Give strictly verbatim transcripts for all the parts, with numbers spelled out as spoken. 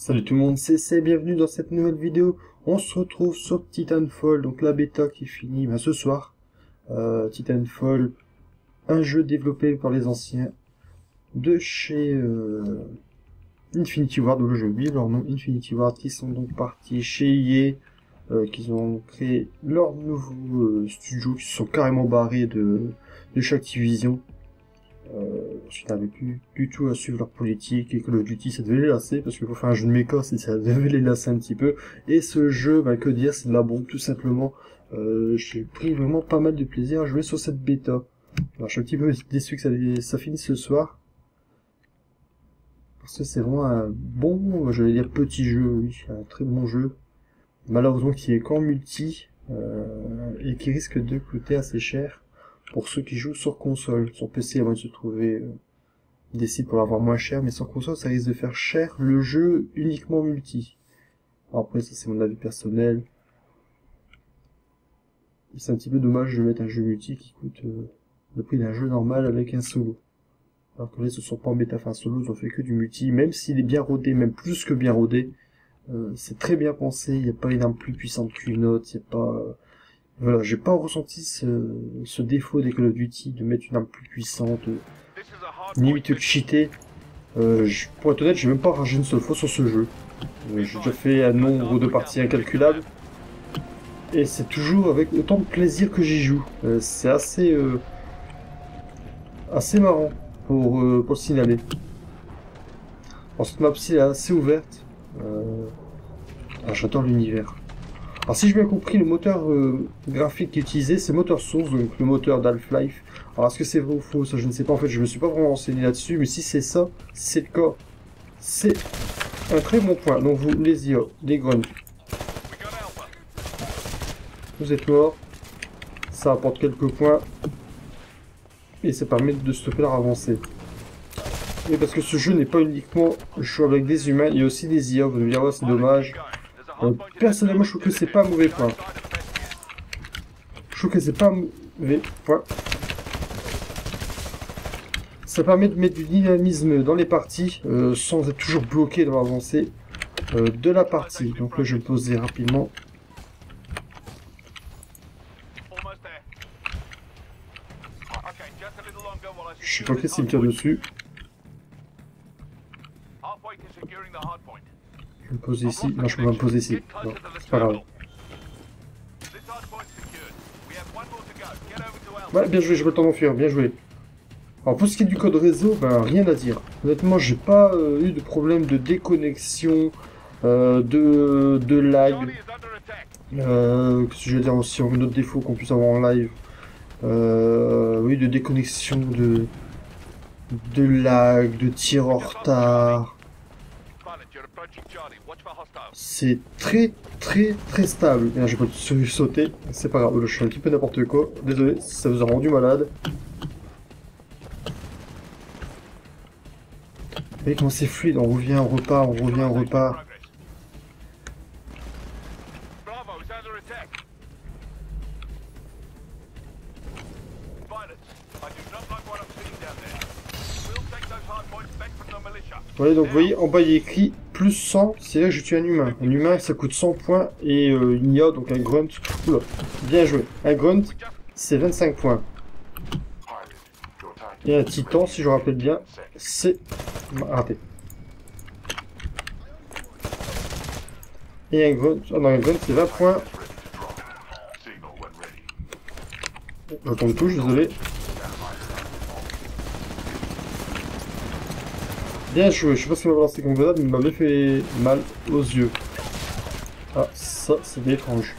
Salut tout le monde, c'est C, bienvenue dans cette nouvelle vidéo. On se retrouve sur Titanfall, donc la bêta qui finit ben, ce soir. Euh, Titanfall, un jeu développé par les anciens de chez euh, Infinity Ward, donc j'ai oublié leur nom, Infinity Ward, qui sont donc partis chez E A, euh, qui ont créé leur nouveau euh, studio, qui se sont carrément barrés de, de chaque Activision. Euh, je n'avais plus du tout à suivre leur politique, et Call of Duty ça devait les lasser, parce qu'il faut faire un jeu de méca, et ça devait les lasser un petit peu. Et ce jeu, bah, que dire, c'est de la bombe, tout simplement. Euh, j'ai pris vraiment pas mal de plaisir à jouer sur cette bêta. Alors je suis un petit peu déçu que ça, ça finisse ce soir, parce que c'est vraiment un bon, j'allais dire petit jeu, oui, un très bon jeu. Malheureusement qui est qu'en multi, euh, et qui risque de coûter assez cher pour ceux qui jouent sur console. Sur P C, il y a moyen de se trouver euh, des sites pour l'avoir moins cher, mais sur console, ça risque de faire cher le jeu uniquement multi. Alors après, ça c'est mon avis personnel. C'est un petit peu dommage de mettre un jeu multi qui coûte euh, le prix d'un jeu normal avec un solo. Alors que là, ils se sont pas en bêta fin solo, ils ont fait que du multi, même s'il est bien rodé, même plus que bien rodé. Euh, c'est très bien pensé, il n'y a pas une arme plus puissante qu'une autre, il n'y a pas... Euh, Voilà, j'ai pas ressenti ce, ce défaut des Call of Duty de mettre une arme plus puissante, euh, limite de cheater. Euh, je, pour être honnête, j'ai même pas ragé une seule fois sur ce jeu. Euh, j'ai déjà fait un nombre de parties incalculable. Et c'est toujours avec autant de plaisir que j'y joue. Euh, c'est assez, euh, assez marrant pour, euh, pour le signaler. Alors cette map ci est assez ouverte. Euh, ah, j'adore l'univers. Alors si j'ai bien compris, le moteur euh, graphique qui est utilisé, c'est moteur source, donc le moteur d'Half-Life. Alors est-ce que c'est vrai ou faux, ça je ne sais pas, en fait je me suis pas vraiment renseigné là-dessus, mais si c'est ça, si c'est le cas, c'est un très bon point. Donc vous, les I A, les grunts, vous êtes morts, ça apporte quelques points, et ça permet de stopper leur avancée. Et parce que ce jeu n'est pas uniquement jouable avec des humains, il y a aussi des I A, vous allez me dire, ouais, c'est dommage. Euh, personnellement, je trouve que c'est pas un mauvais point. Je trouve que c'est pas un mauvais point. Ça permet de mettre du dynamisme dans les parties, euh, sans être toujours bloqué dans l'avancée euh, de la partie. Donc là, je vais me poser rapidement. Je sais pas qu'est-ce qu'il me tire dessus. Je vais me poser ici. Non, je peux pas me poser ici. Non, c'est pas grave. Ouais, bien joué, j'ai pas le temps d'enfuir, bien joué. Alors pour ce qui est du code réseau, ben rien à dire. Honnêtement, j'ai pas euh, eu de problème de déconnexion, euh, de, de lag. Euh, Qu'est-ce que je veux dire aussi, un autre défaut qu'on puisse avoir en live. Euh, oui, de déconnexion, de, de lag, de tir en retard. C'est très très très stable. Bien, j'ai pas sauté, c'est pas grave, je suis un petit peu n'importe quoi. Désolé si ça vous a rendu malade. Vous voyez comment c'est fluide, on revient, on repart, on revient, on repart. Voilà, donc vous voyez, en bas il y a écrit plus cent, c'est là que je tue un humain. Un humain ça coûte cent points et euh, une I A, donc un grunt, oula, bien joué. Un grunt c'est vingt-cinq points. Et un titan, si je me rappelle bien, c'est raté. Et un grunt, oh non, un grunt c'est vingt points. J'entends une touche, désolé. Bien joué, je sais pas si on va lancer comme grenade, mais il m'avait fait mal aux yeux. Ah, ça, c'est étrange.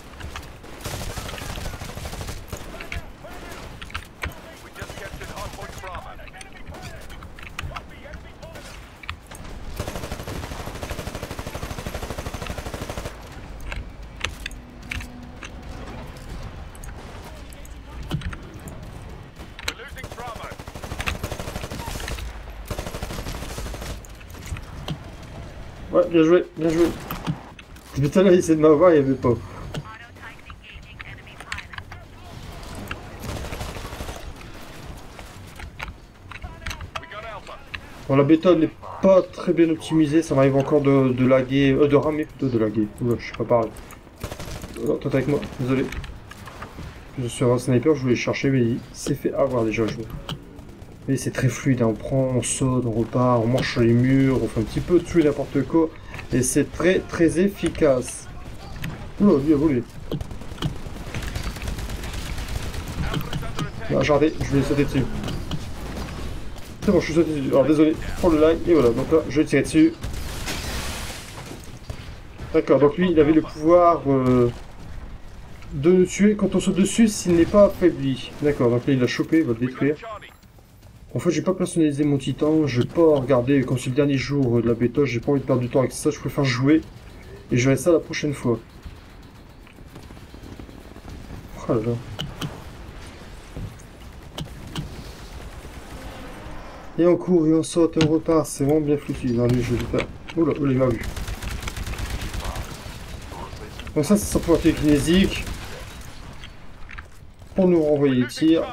Ouais, bien joué, bien joué. Putain, là, il essaie de m'avoir, il n'y avait pas. Bon, la bêta n'est pas très bien optimisé, ça m'arrive encore de, de laguer, euh, de ramer plutôt, de laguer. Oula, je sais pas parler. Oh, toi t'es avec moi, désolé. Je suis un sniper, je voulais chercher, mais il s'est fait avoir déjà. Je... Mais c'est très fluide, hein. On prend, on saute, on repart, on marche sur les murs, on fait un petit peu tout et n'importe quoi. Et c'est très très efficace. Oula, lui a volé. Non, j'ai raté, je voulais sauter dessus. C'est bon, je suis sauté dessus. Alors désolé pour le lag, et voilà, donc là, je vais tirer dessus. D'accord, donc lui, il avait le pouvoir euh, de nous tuer quand on saute dessus s'il n'est pas affaibli. D'accord, donc là, il l'a chopé, il va le détruire. En fait, j'ai pas personnalisé mon titan, j'ai pas regardé, comme c'est le dernier jour de la bêta, j'ai pas envie de perdre du temps avec ça, je préfère jouer. Et je verrai ça la prochaine fois. Oh là là. Et on court, et on saute, et on repart, c'est vraiment bien foutu dans les jeux de faire. Oula, oula, il m'a vu. Donc ça, c'est sa pouvoir télékinésique. Pour nous renvoyer les tirs.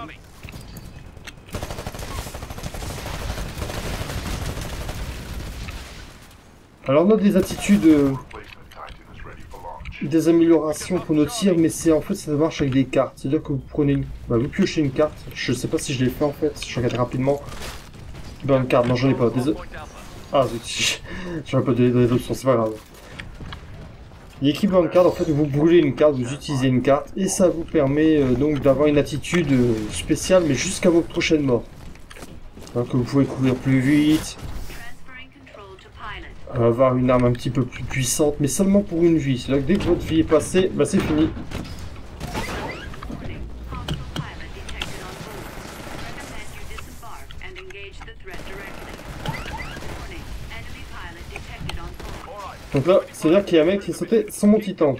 Alors on a des attitudes, euh, des améliorations pour nos tirs, mais c'est en fait ça marche avec des cartes. C'est-à-dire que vous prenez, une, bah, vous piochez une carte. Je sais pas si je l'ai fait en fait. Je regarde rapidement. Ben, une carte, non j'en ai pas. Désolé. Ah zut, j'aurais pas donné les options, c'est pas grave. L'équipement de carte, en fait, vous brûlez une carte, vous utilisez une carte, et ça vous permet euh, donc d'avoir une attitude euh, spéciale, mais jusqu'à votre prochaine mort. Donc vous pouvez courir plus vite, avoir une arme un petit peu plus puissante, mais seulement pour une vie. C'est là que dès que votre vie est passée, bah c'est fini. Donc là, c'est-à-dire qu'il y a un mec qui est sauté sans mon titan.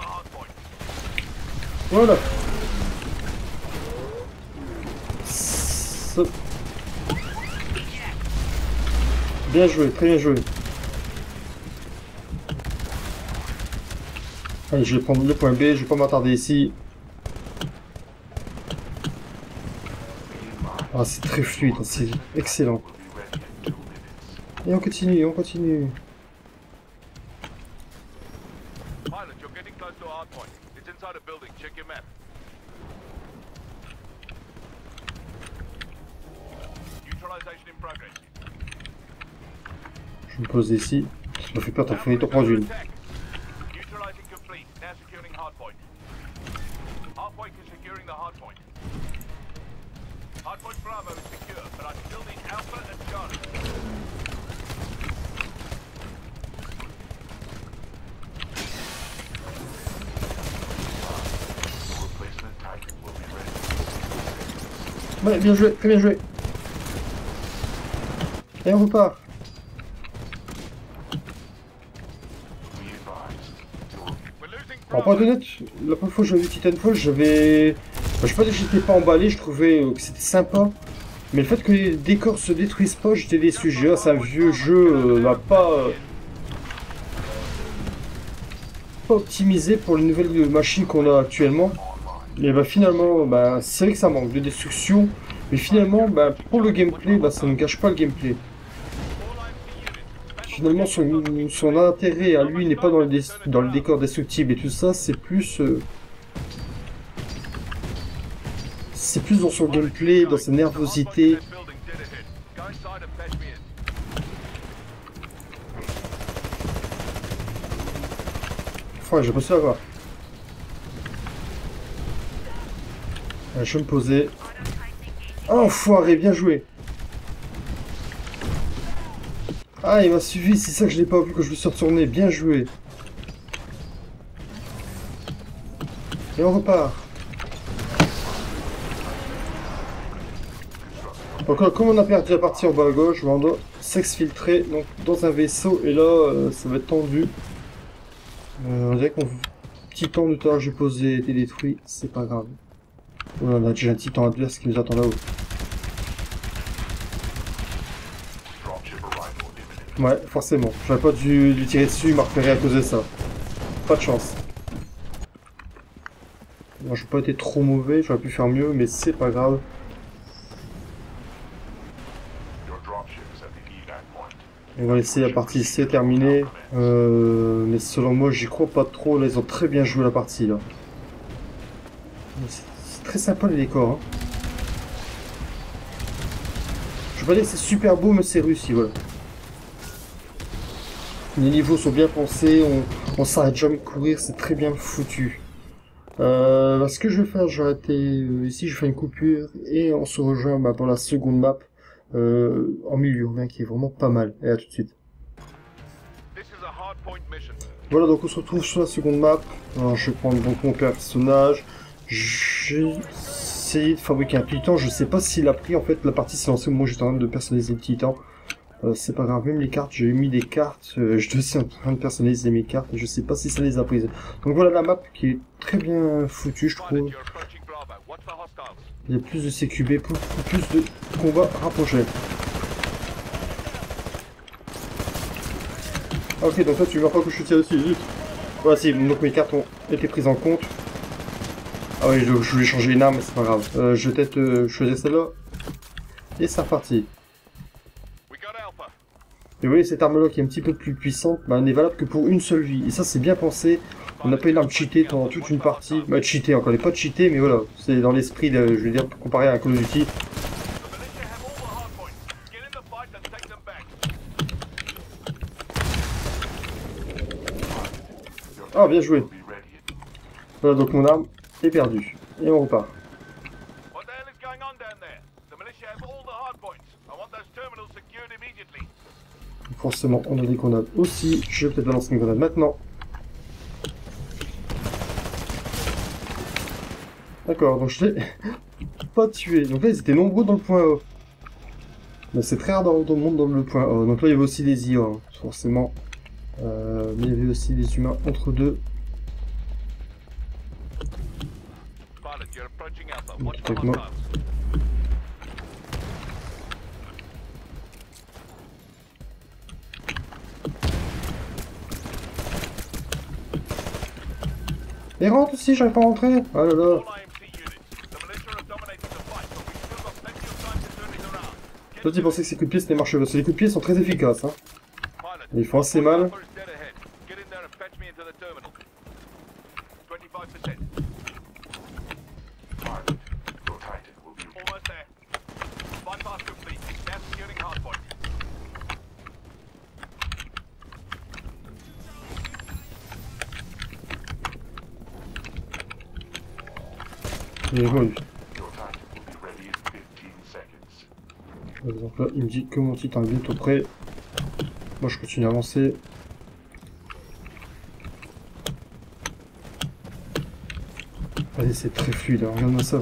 Voilà. Saute. Bien joué, très bien joué. Allez, je vais prendre le point B, je vais pas m'attarder ici. Ah, c'est très fluide, c'est excellent. Et on continue, on continue. Je me pose ici. Ça me fait peur, t'as fini ton prendre une. Ouais, bien joué, très bien joué. Et on repart. Alors pour être honnête, la première fois que j'avais vu Titanfall, j'avais... Enfin, je sais pas dire que j'étais pas emballé, je trouvais que c'était sympa. Mais le fait que les décors se détruisent pas, j'étais déçu. J'ai dit, c'est un vieux jeu, euh, bah, pas... Euh, pas optimisé pour les nouvelles machines qu'on a actuellement. Et bah finalement, bah, c'est vrai que ça manque de destruction. Mais finalement, bah, pour le gameplay, bah, ça ne gâche pas le gameplay. Finalement, son, son intérêt à lui n'est pas dans le, dans le décor destructible et tout ça, c'est plus... Euh, c'est plus dans son gameplay, dans sa nervosité. Enfin, j'ai pas su avoir. Je vais me poser. Oh, enfoiré, bien joué. Ah, il m'a suivi, c'est ça que je n'ai pas vu, que je me suis retourné. Bien joué. Et on repart. Donc là, comme on a perdu la partie en bas à gauche, on doit s'exfiltrer donc dans un vaisseau. Et là, euh, ça va être tendu. Euh, on dirait que mon petit temps de tout à l'heure que j'ai posé a été détruit. C'est pas grave. Oh, on a déjà un titan adverse qui nous attend là-haut. Ouais, forcément. J'aurais pas dû lui tirer dessus, il m'a repéré à cause de ça. Pas de chance. Moi, j'ai pas été trop mauvais, j'aurais pu faire mieux, mais c'est pas grave. On va laisser la partie C terminer. Euh, mais selon moi, j'y crois pas trop. Là, ils ont très bien joué la partie, là. C'est très sympa, les décors, hein. Je vais pas dire que c'est super beau, mais c'est réussi, voilà. Les niveaux sont bien pensés, on, on s'arrête jamais de courir, c'est très bien foutu. Euh, bah, ce que je vais faire, je vais arrêter euh, ici, je fais une coupure, et on se rejoint bah, pour la seconde map, euh, en milieu urbain, qui est vraiment pas mal. Et à tout de suite. Voilà, donc on se retrouve sur la seconde map. Alors, je vais prendre donc mon personnage. J'ai essayé de fabriquer un titan, je sais pas s'il a pris, en fait, la partie s'est lancée au moment où j'étais en train de personnaliser le titan. Euh, c'est pas grave, même les cartes, j'ai mis des cartes, euh, je suis aussi en train de personnaliser mes cartes, et je sais pas si ça les a prises. Donc voilà la map qui est très bien foutue, je trouve. Il y a plus de C Q B, pour, pour plus de combats rapprochés. Ah, ok, donc là tu vois pas que je tire dessus, zut. Voilà, si, donc mes cartes ont été prises en compte. Ah oui, je, je voulais changer une arme, mais c'est pas grave. Euh, je vais peut-être euh, choisir celle-là. Et c'est reparti. Et vous voyez, cette arme-là qui est un petit peu plus puissante, bah, elle n'est valable que pour une seule vie. Et ça, c'est bien pensé. On n'a pas une arme cheatée pendant toute une partie. Bah, cheatée, encore, elle n'est pas cheatée, mais voilà. C'est dans l'esprit, je veux dire, comparé à un Call of Duty. Ah, bien joué. Voilà, donc mon arme est perdue. Et on repart. Forcément, on a des grenades aussi. Je vais peut-être lancer une grenade maintenant. D'accord, donc je l'ai pas tué. Donc là, ils étaient nombreux dans le point A. Mais c'est très rare dans, dans le monde dans le point A. Donc là, il y avait aussi des I A, hein, forcément. Euh, mais il y avait aussi des humains entre deux. Donc, avec moi. Et rentre aussi, j'arrive pas à rentrer. Oh là là. Toi, tu pensais que ces coups de pied c'était marché, parce que les coups de pied sont très efficaces, hein. Mais ils font assez mal. Bien joué. Donc là, il me dit que mon titan est bientôt prêt. Moi, je continue à avancer. Allez, c'est très fluide, hein. Regarde-moi ça.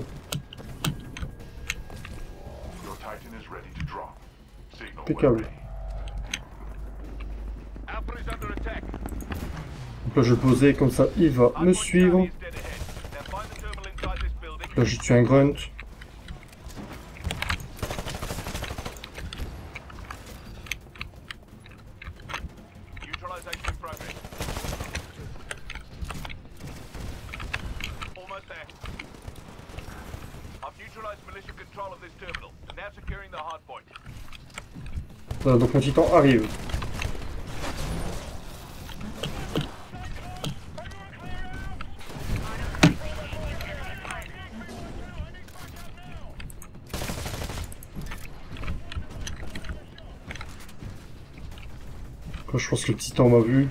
Impeccable. Donc là, je vais poser, comme ça, il va me suivre. Là, je tue un grunt. Voilà, donc mon titan arrive. Je pense que le titan m'a vu.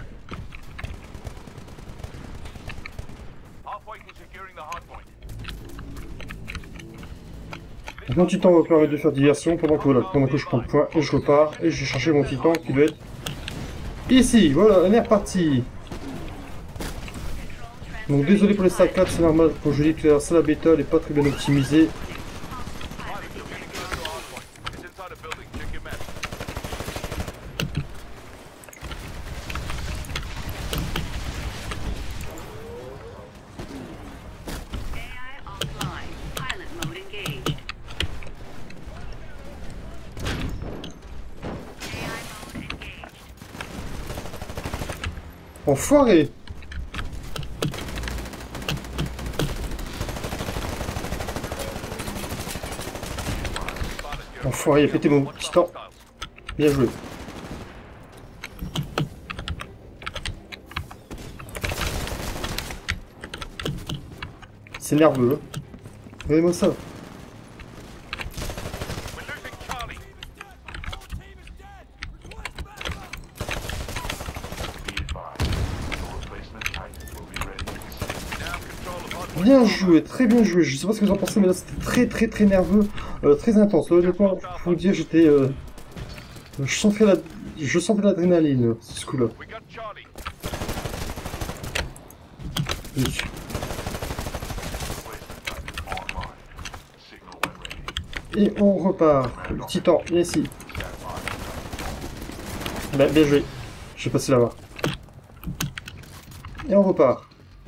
Donc mon titan va permettre de faire diversion pendant que, voilà, pendant que je prends le point et je repars. Et je vais chercher mon titan qui doit être ici. Voilà, on est reparti. Donc désolé pour les saccades, c'est normal. Comme je l'ai dit tout à l'heure, c'est la bêta, elle n'est pas très bien optimisée. Enfoiré! Enfoiré, il a pété mon titan. Bien joué. C'est nerveux, hein. Regardez-moi ça. Bien joué, très bien joué. Je sais pas ce que vous en pensez, mais là c'était très très très nerveux, euh, très intense. Là, honnêtement, faut vous dire, j'étais, euh, je sentais la, je sentais l'adrénaline, ce coup-là. Et on repart. Le titan, viens ici. Ben, bien joué. Je vais passer là-bas. Et on repart.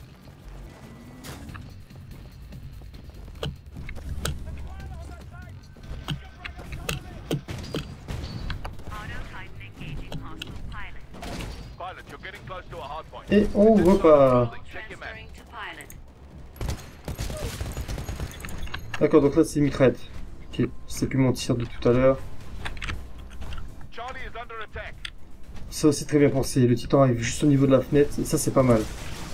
Et on repart. D'accord, donc là c'est mitraillette. Ok, c'est plus mon tir de tout à l'heure. Ça aussi très bien pensé. Le titan arrive juste au niveau de la fenêtre. Et ça c'est pas mal.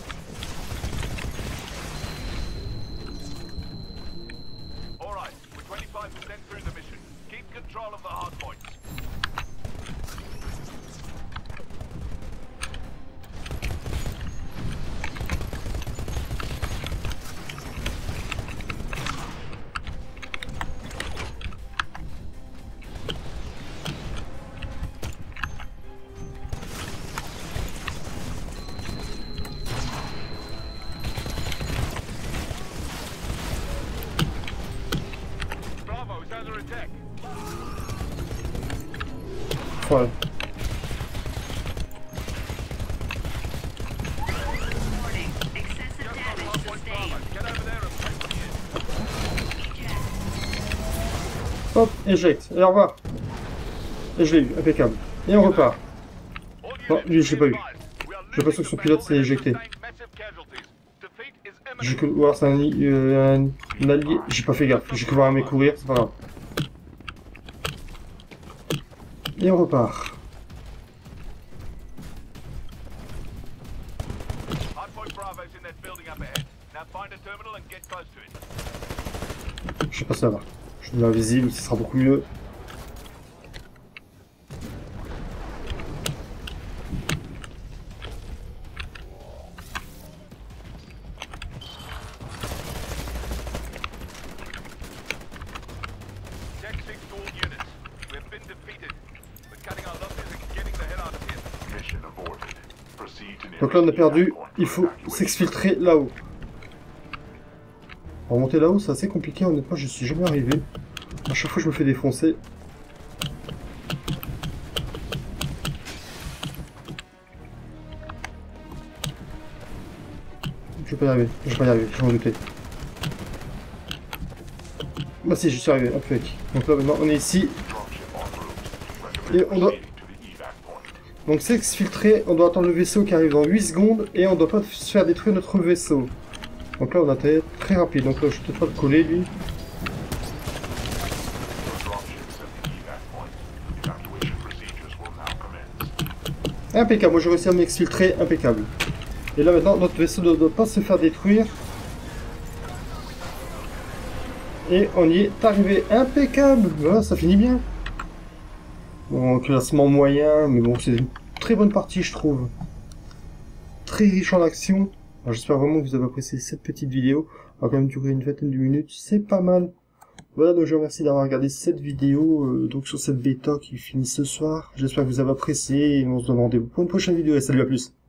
Ouais. Hop, éjecte. Et au revoir. Et je l'ai eu, impeccable. Et on repart. Non, lui, je l'ai pas eu. J'ai l'impression que son pilote s'est éjecté. J'ai que voir, c'est un, euh, un, un allié. J'ai pas fait gaffe. J'ai que voir un mec courir, c'est pas grave. Et on repart. Je passe là-bas. Je suis invisible, ce sera beaucoup mieux. Donc là on a perdu, il faut s'exfiltrer là-haut. Remonter là-haut c'est assez compliqué, honnêtement je suis jamais arrivé. À chaque fois je me fais défoncer. Je vais pas y arriver, je vais pas y arriver, je m'en doutais. Bah si, je suis arrivé, hop, mec. Donc là maintenant on est ici. Et on doit... Donc s'exfiltrer, on doit attendre le vaisseau qui arrive dans huit secondes et on doit pas se faire détruire notre vaisseau. Donc là on a été très rapide, donc là je peux pas le coller lui. Impeccable, moi j'ai réussi à m'exfiltrer, impeccable. Et là maintenant notre vaisseau ne doit pas se faire détruire. Et on y est arrivé, impeccable. Voilà, ça finit bien. Bon, classement moyen, mais bon, c'est une très bonne partie, je trouve. Très riche en action. J'espère vraiment que vous avez apprécié cette petite vidéo. Elle va quand même durer une vingtaine de minutes, c'est pas mal. Voilà, donc je vous remercie d'avoir regardé cette vidéo, euh, donc sur cette bêta qui finit ce soir. J'espère que vous avez apprécié, et on se donne rendez-vous pour une prochaine vidéo, et salut, à plus.